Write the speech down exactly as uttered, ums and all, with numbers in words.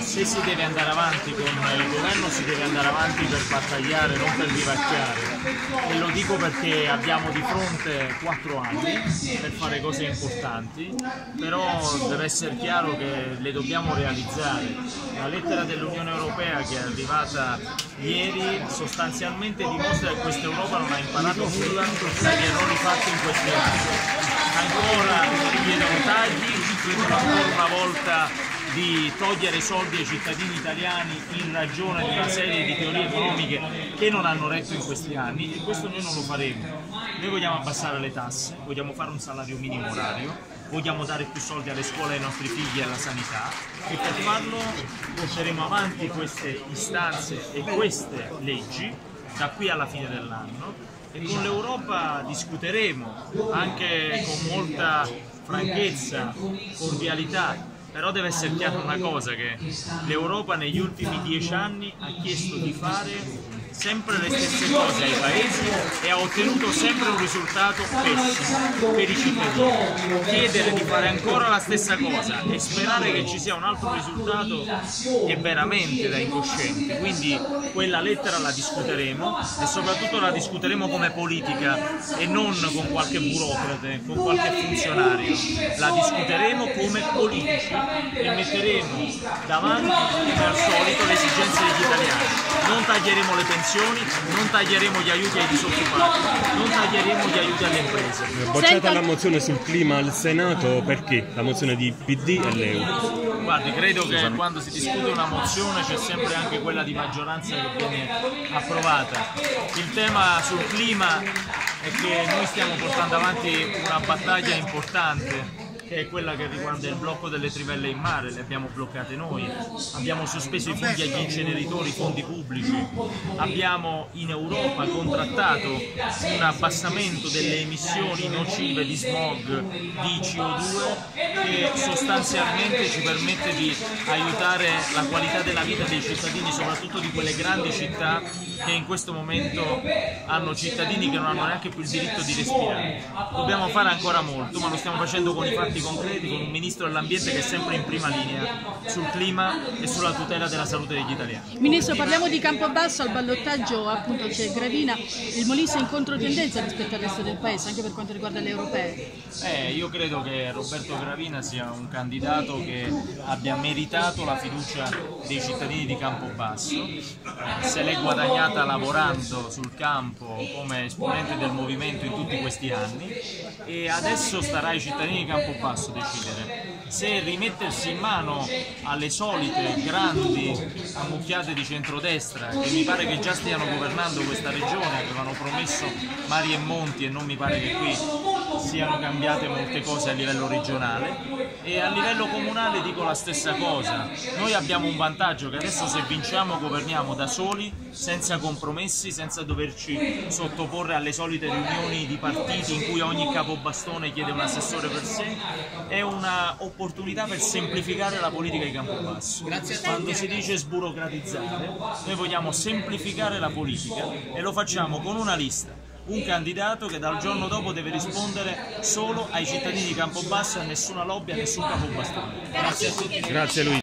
se si deve andare avanti con il governo si deve andare avanti per battagliare, non per vivacchiare, e lo dico perché abbiamo di fronte quattro anni per fare cose importanti, però deve essere chiaro che le dobbiamo realizzare. La lettera dell'Unione Europea che è arrivata ieri sostanzialmente dimostra che questa Europa non ha imparato nulla dagli errori fatti in questi anni. Ancora chiedono tagli, chiedono ancora una volta di togliere soldi ai cittadini italiani in ragione di una serie di teorie economiche che non hanno retto in questi anni, e questo noi non lo faremo. Noi vogliamo abbassare le tasse, vogliamo fare un salario minimo orario, vogliamo dare più soldi alle scuole, ai nostri figli e alla sanità, e per farlo porteremo avanti queste istanze e queste leggi da qui alla fine dell'anno, e con l'Europa discuteremo anche con molta franchezza, cordialità. Però deve essere chiaro una cosa, che l'Europa negli ultimi dieci anni ha chiesto di fare sempre le stesse cose ai paesi e ha ottenuto sempre un risultato pessimo per i cittadini. Chiedere di fare ancora la stessa cosa e sperare che ci sia un altro risultato è veramente da incoscienti. Quindi quella lettera la discuteremo, e soprattutto la discuteremo come politica e non con qualche burocrate, con qualche funzionario. La discuteremo come politici e metteremo davanti, come al solito, le esigenze degli italiani. Non taglieremo le pensioni, non taglieremo gli aiuti ai disoccupati, non taglieremo gli aiuti alle imprese. Bocciata Senta... la mozione sul clima al Senato, perché? La mozione di P D e l'E U. Guardi, credo che quando si discute una mozione c'è sempre anche quella di maggioranza che viene approvata. Il tema sul clima è che noi stiamo portando avanti una battaglia importante, che è quella che riguarda il blocco delle trivelle in mare. Le abbiamo bloccate noi, abbiamo sospeso i fondi agli inceneritori, fondi pubblici, abbiamo in Europa contrattato un abbassamento delle emissioni nocive di smog, di C O due, che sostanzialmente ci permette di aiutare la qualità della vita dei cittadini, soprattutto di quelle grandi città che in questo momento hanno cittadini che non hanno neanche più il diritto di respirare. Dobbiamo fare ancora molto, ma lo stiamo facendo con i fatti concreti, con un ministro dell'ambiente che è sempre in prima linea sul clima e sulla tutela della salute degli italiani. Ministro, parliamo di Campobasso. Al ballottaggio appunto c'è Gravina. Il Molise è in controtendenza rispetto al resto del paese, anche per quanto riguarda le europee. Eh, io credo che Roberto Gravina sia un candidato che abbia meritato la fiducia dei cittadini di Campobasso. Se l'è guadagnata lavorando sul campo come esponente del movimento in tutti questi anni, e adesso starà ai cittadini di Campobasso decidere se rimettersi in mano alle solite grandi ammucchiate di centrodestra, che mi pare che già stiano governando questa regione, avevano promesso mari e monti e non mi pare che qui siano cambiate molte cose a livello regionale, e a livello comunale dico la stessa cosa. Noi abbiamo un vantaggio, che adesso se vinciamo governiamo da soli, senza compromessi, senza doverci sottoporre alle solite riunioni di partiti in cui ogni capobastone chiede un assessore per sé. È una opportunità per semplificare la politica di Campobasso. Quando si dice sburocratizzare, noi vogliamo semplificare la politica, e lo facciamo con una lista, un candidato che dal giorno dopo deve rispondere solo ai cittadini di Campobasso, a nessuna lobby, a nessun capobastone. Grazie a tutti. Grazie a lui.